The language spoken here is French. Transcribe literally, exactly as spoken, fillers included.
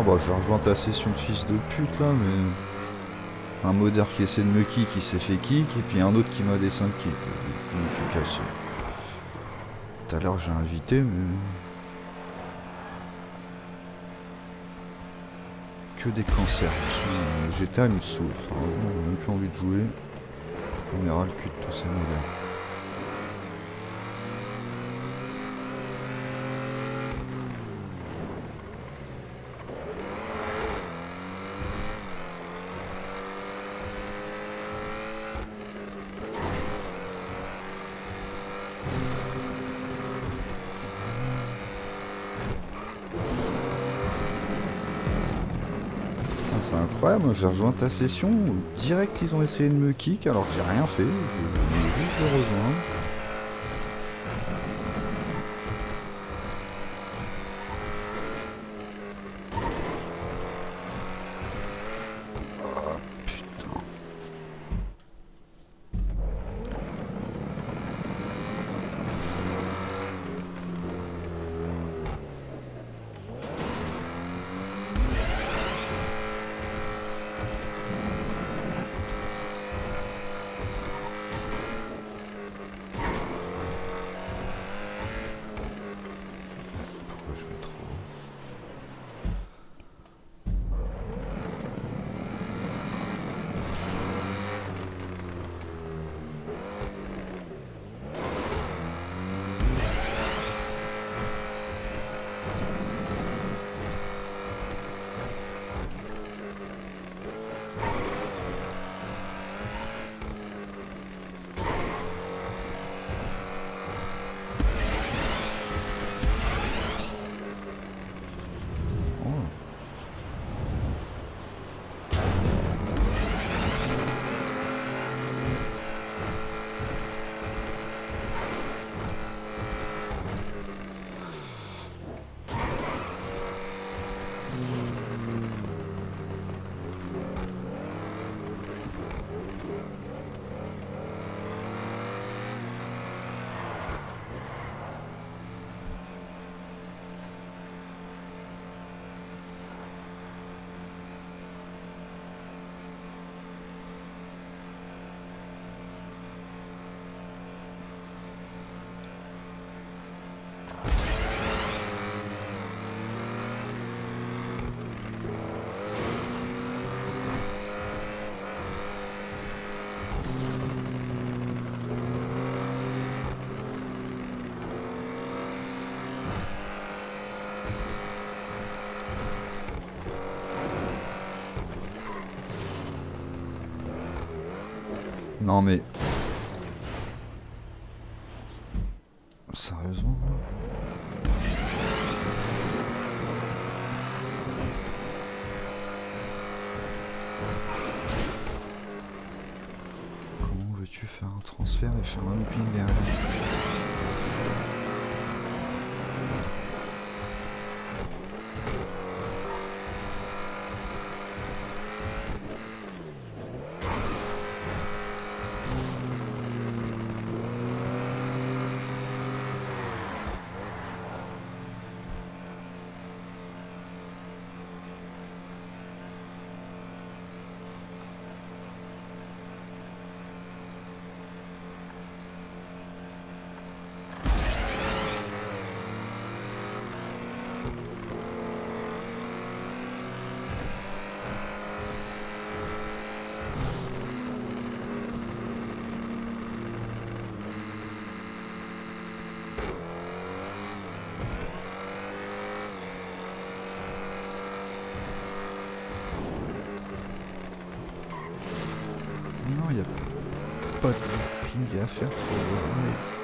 bah je rejoins ta session de fils de pute là, mais... Un modeur qui essaie de me kick, qui s'est fait kick, et puis un autre qui m'a descend kick. Du coup, je suis cassé. Tout à l'heure j'ai invité, mais... Que des cancers. G T A il me saoule. J'ai même plus envie de jouer. On ira le cul de tous ces modeurs. C'est incroyable, j'ai rejoint ta session, direct ils ont essayé de me kick alors que j'ai rien fait, j'ai juste de rejoindre. Oh putain. Non mais... Sérieusement là ? Comment veux-tu faire un transfert et faire un looping derrière ? Non, il n'y a pas de looping à faire pour...